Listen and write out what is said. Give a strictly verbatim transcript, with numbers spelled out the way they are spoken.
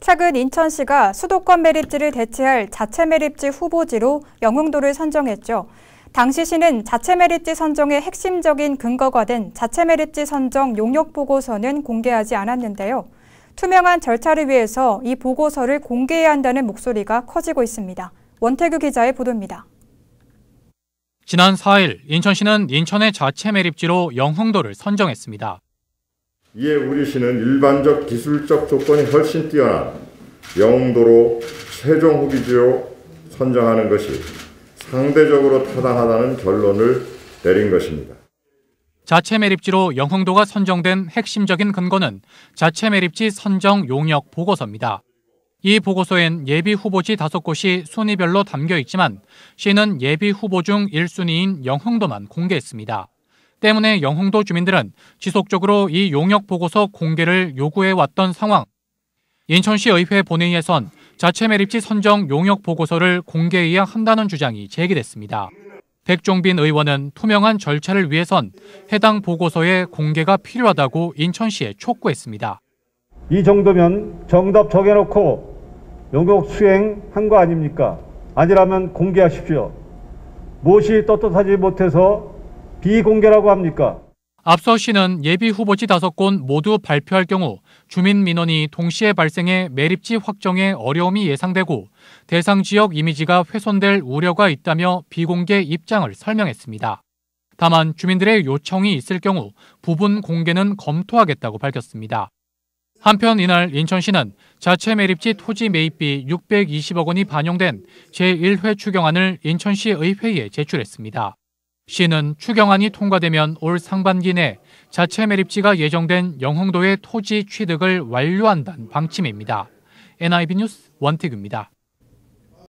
최근 인천시가 수도권 매립지를 대체할 자체 매립지 후보지로 영흥도를 선정했죠. 당시 시는 자체 매립지 선정의 핵심적인 근거가 된 자체 매립지 선정 용역 보고서는 공개하지 않았는데요. 투명한 절차를 위해서 이 보고서를 공개해야 한다는 목소리가 커지고 있습니다. 원태규 기자의 보도입니다. 지난 사 일 인천시는 인천의 자체 매립지로 영흥도를 선정했습니다. 이에 우리 시는 일반적 기술적 조건이 훨씬 뛰어난 영흥도로 최종 후보지로 선정하는 것이 상대적으로 타당하다는 결론을 내린 것입니다. 자체 매립지로 영흥도가 선정된 핵심적인 근거는 자체 매립지 선정 용역 보고서입니다. 이 보고서엔 예비 후보지 다섯 곳이 순위별로 담겨 있지만 시는 예비 후보 중 일 순위인 영흥도만 공개했습니다. 때문에 영흥도 주민들은 지속적으로 이 용역 보고서 공개를 요구해왔던 상황. 인천시 의회 본회의에선 자체 매립지 선정 용역 보고서를 공개해야 한다는 주장이 제기됐습니다. 백종빈 의원은 투명한 절차를 위해선 해당 보고서의 공개가 필요하다고 인천시에 촉구했습니다. 이 정도면 정답 정해놓고 용역 수행한 거 아닙니까? 아니라면 공개하십시오. 무엇이 떳떳하지 못해서 비공개라고 합니까? 앞서 시는 예비 후보지 다섯 곳 모두 발표할 경우 주민 민원이 동시에 발생해 매립지 확정에 어려움이 예상되고 대상 지역 이미지가 훼손될 우려가 있다며 비공개 입장을 설명했습니다. 다만 주민들의 요청이 있을 경우 부분 공개는 검토하겠다고 밝혔습니다. 한편 이날 인천시는 자체 매립지 토지 매입비 육백이십억 원이 반영된 제일 회 추경안을 인천시 의회에 제출했습니다. 시는 추경안이 통과되면 올 상반기 내 자체 매립지가 예정된 영흥도의 토지 취득을 완료한다는 방침입니다. 엔아이비 뉴스 원태규입니다.